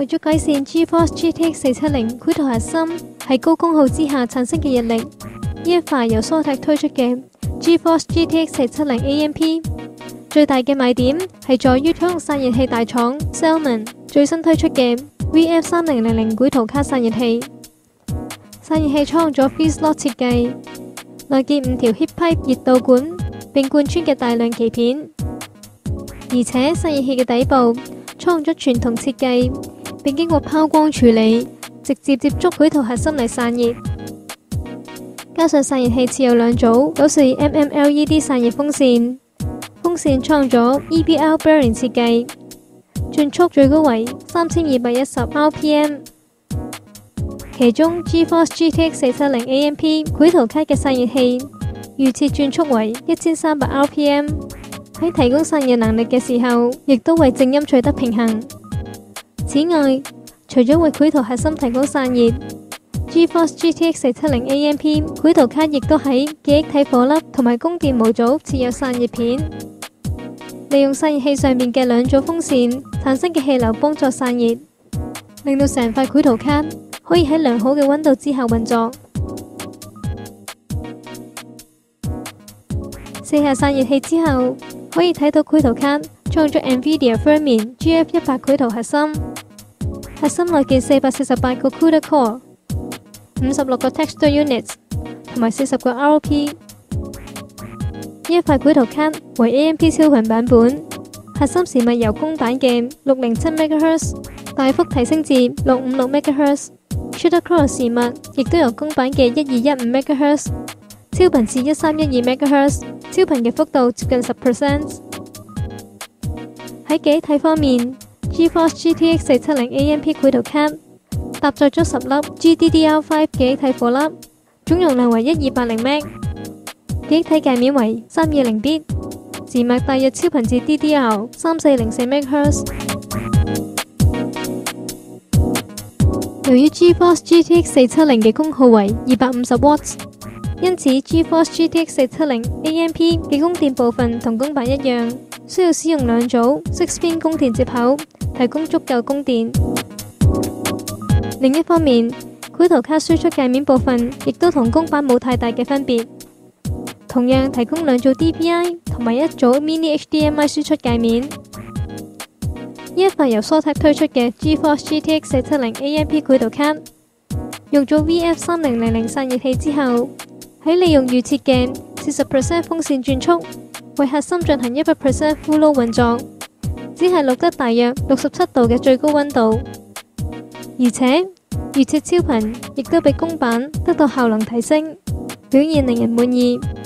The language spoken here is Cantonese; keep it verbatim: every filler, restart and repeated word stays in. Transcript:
為咗改善 GeForce G T X 四七零繪圖核心喺高功耗之下產生嘅日曆，呢一塊由 Zotac 推出嘅 GeForce G T X 四七零 A M P 最大嘅賣點係在於採用散熱器大廠 Xiaomi 最新推出嘅 V F 三零零零繪圖卡散熱器。散熱器採用咗 Freeze-Lock 設計，內建五條 Heat Pipe 熱導管，並貫穿嘅大量鰭片，而且散熱器嘅底部採用咗傳統設計，並經過拋光處理，直接接觸繪圖核心嚟散熱。加上散熱器設有兩組九十二 mm L E D 散熱風扇，風扇採用咗 E B L bearing 設計，轉速最高為三千二百一十 R P M。其中 GeForce G T X 四七零 A M P 繪圖卡嘅散熱器預設轉速為一千三百 R P M， 喺提供散熱能力嘅時候，亦都為靜音取得平衡。此外，除咗為繪圖核心提供散熱， GeForce G T X 四七零 A M P 繪圖卡亦都喺記憶體火粒同埋供電模組設有散熱片，利用散熱器上面嘅兩組風扇產生嘅氣流幫助散熱，令到成塊繪圖卡可以喺良好嘅溫度之下運作。卸下散熱器之後，可以睇到繪圖卡採用咗 NVIDIA Fermi G F 一百繪圖核心，核心內建四百四十八個 CUDA Core、五十六個 Texture Units 同埋四十個 R O P。呢一塊繪圖卡為 A M P 超頻版本，核心時密由公版嘅六零七 MHz 大幅提升至六五六 MHz。Shooter Core 時密亦都由公版嘅一二一五 MHz 超頻至一三一二 MHz， 超頻嘅幅度接近十 percent。 喺記憶體方面， GeForce G T X 四七零 A M P 繪圖卡搭載咗十粒 G D D R 五 記憶體火粒，總容量為一二八零 M B， 記憶體介面為三二零 bit， 時密大約超頻至 D D R 三四零四 MHz。由於 GeForce G T X 四七零嘅功耗為二百五十瓦，因此 GeForce G T X 四七零 A M P 嘅供電部分同公版一樣，需要使用兩組 六 pin 供電接口，提供足夠供電。另一方面，繪圖卡輸出界面部分亦都同公版冇太大嘅分別，同樣提供兩組 D P I 同埋一組 Mini H D M I 輸出界面。呢一塊由 Zotac 推出嘅 GeForce G T X 四七零 A M P 繪圖卡，用咗 V F 三零零零散熱器之後，喺利用預設嘅四十 percent 風扇轉速，為核心進行一百 percent full load 運作，只係錄得大約六十七度嘅最高溫度，而且預設超頻亦都比公版得到效能提升，表現令人滿意。